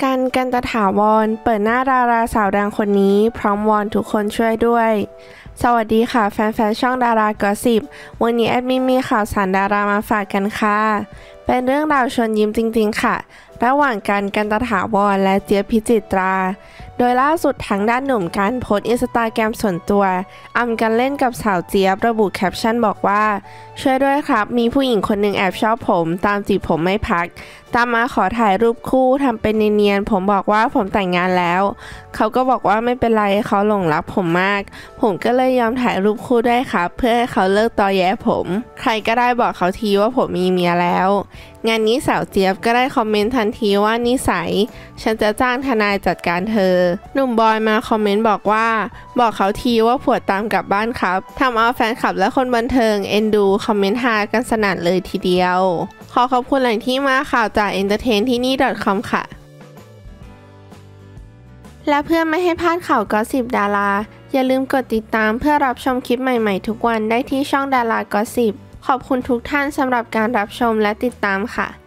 กันตถาวรเปิดหน้าดาราสาวดังคนนี้พร้อมวอนทุกคนช่วยด้วยสวัสดีค่ะแฟนๆช่องดารากอสซิปวันนี้แอดมินมีข่าวสารดารามาฝากกันค่ะเป็นเรื่องราวชวนยิ้มจริงๆค่ะระหว่างกันตถาวรและเจี๊ยบพิจิตราโดยล่าสุดทางด้านหนุ่มกันโพสต์อินสตาแกรมส่วนตัวอำกันเล่นกับสาวเจี๊ยบระบุแคปชั่นบอกว่าช่วยด้วยครับมีผู้หญิงคนหนึ่งแอบชอบผมตามจีบผมไม่พักตามมาขอถ่ายรูปคู่ทำเป็นเนียนๆผมบอกว่าผมแต่งงานแล้วเขาก็บอกว่าไม่เป็นไรเขาหลงรักผมมากผมก็เลยยอมถ่ายรูปคู่ด้วยครับเพื่อให้เขาเลิกตอแย้ผมใครก็ได้บอกเขาทีว่าผมมีเมียแล้วงานนี้สาวเจี๊ยบก็ได้คอมเมนต์ทันทีว่านิสัยฉันจะจ้างทนายจัดการเธอหนุ่มบอยมาคอมเมนต์บอกว่าบอกเขาทีว่าผัวตามกลับบ้านครับทำเอาแฟนคลับและคนบันเทิงเอ็นดูคอมเมนต์ฮากันสนั่นเลยทีเดียวขอขอบคุณแหล่งที่มาข่าวจาก entertain ที่นี่ .com ค่ะและเพื่อไม่ให้พลาดข่าวกอสซิปดาราอย่าลืมกดติดตามเพื่อรับชมคลิปใหม่ๆทุกวันได้ที่ช่องดารากอสซิปขอบคุณทุกท่านสำหรับการรับชมและติดตามค่ะ